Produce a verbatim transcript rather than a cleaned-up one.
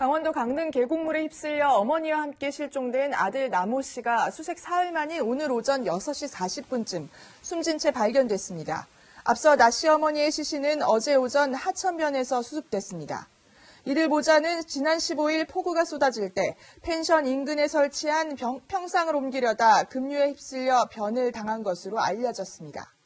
강원도 강릉 계곡물에 휩쓸려 어머니와 함께 실종된 아들 남호 씨가 수색 사흘 만인 오늘 오전 여섯 시 사십 분쯤 숨진 채 발견됐습니다. 앞서 나 씨 어머니의 시신은 어제 오전 하천변에서 수습됐습니다. 이들 보자는 지난 십오 일 폭우가 쏟아질 때 펜션 인근에 설치한 병, 평상을 옮기려다 급류에 휩쓸려 변을 당한 것으로 알려졌습니다.